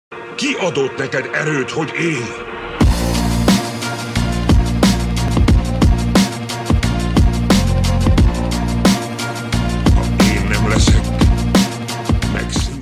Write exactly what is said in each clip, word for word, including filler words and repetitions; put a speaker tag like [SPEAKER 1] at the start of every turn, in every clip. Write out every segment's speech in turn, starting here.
[SPEAKER 1] Ki adott neked erőt, hogy élj? Ha én nem leszek, megszűnsz.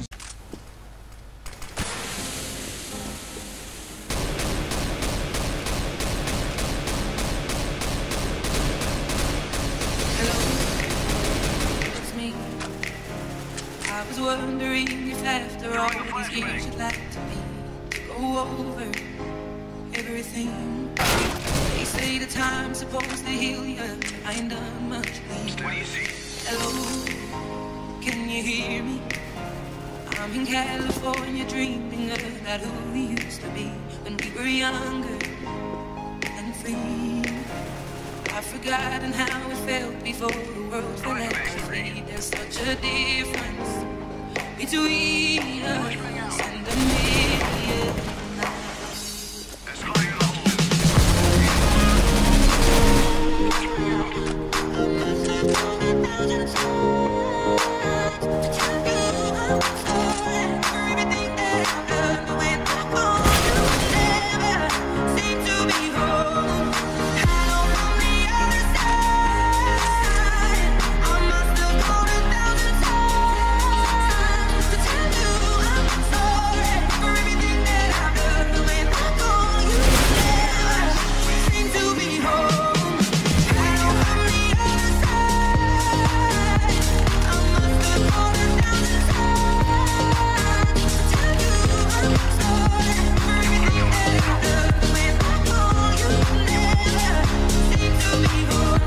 [SPEAKER 2] I was wondering if after all these years you'd like to me go over everything. They say the time's supposed to heal you, I ain't done much. Hello, can you hear me? I'm in California dreaming about who we used to be when we were younger and free. I've forgotten how it felt before the world fell at our feet. There's such a difference between us and a million miles. Everything that I've done when I'm gone, you never seem to be home. I know from the other side, I must have gone a thousand times to tell you I'm sorry for everything that I've done when I'm gone. You never seem to be home. I know from the other side, I must have gone a thousand times to tell you I'm sorry for everything that I've done when I'm gone. You never seem to be home.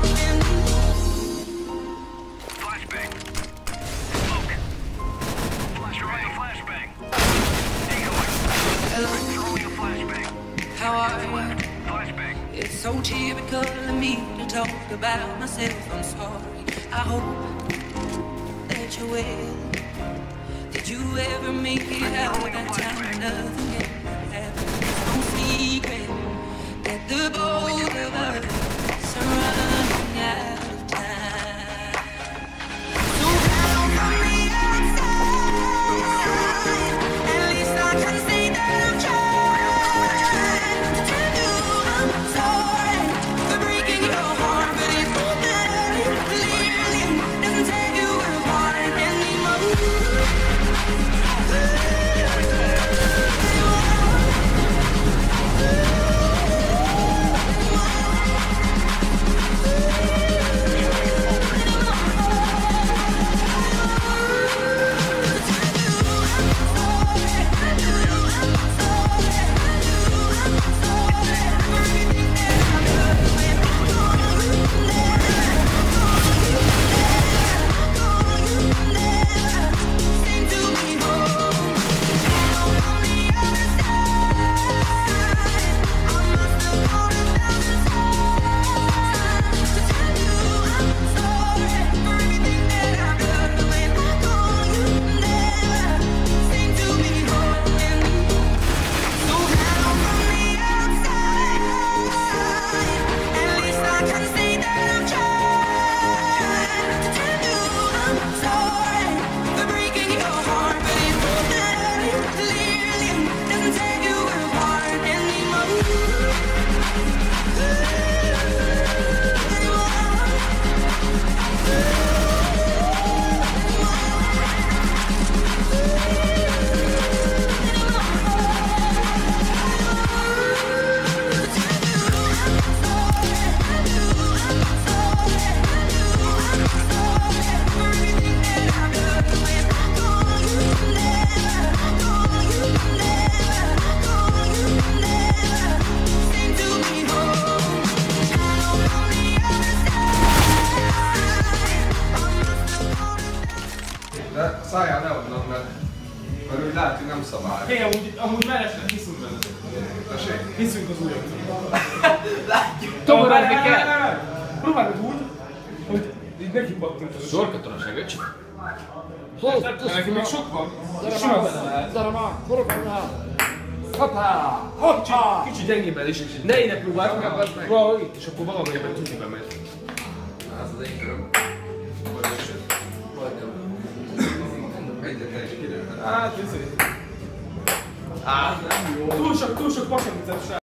[SPEAKER 3] Flashbang. Smoke. Flash right. Flashbang. Decoy.
[SPEAKER 2] Hello,
[SPEAKER 3] Throwing a flashbang.
[SPEAKER 2] how are you?
[SPEAKER 3] Flashbang.
[SPEAKER 2] It's so typical of me to talk about myself. I'm sorry. I hope that you're well. Did you ever make it out that time? Nothing ever happened. It's no secret that the both of us are running out of time. So down from the outside, at least I can say that I'm trying to tell you I'm sorry for breaking your heart, but it's not that it clearly doesn't take you apart anymore.
[SPEAKER 4] De szálljál ne adnak, mert mert úgy lehet, hogy nem szabály.
[SPEAKER 5] Hé, amúgy, amúgy mellesleg hiszünk benne.
[SPEAKER 4] Tessék?
[SPEAKER 5] Hiszünk az újaknak.
[SPEAKER 6] Látjuk. Tomorodni kell.
[SPEAKER 5] Próbálod úgy, hogy így neki pattintasz.
[SPEAKER 6] Sorkatonaságot csak.
[SPEAKER 5] Neki még sok van. Simán benne lehet.
[SPEAKER 6] Gyere már, forogj már. Hoppá! Hoppá!
[SPEAKER 5] Kicsit gyengébben is. Ne ide próbálj, próbálj itt, és akkor valami ebben tudni bemegy.
[SPEAKER 4] Ez az én köröm. Egyetlen is kiderül.
[SPEAKER 5] Hát, ez Túl sok, túl sok pasamicet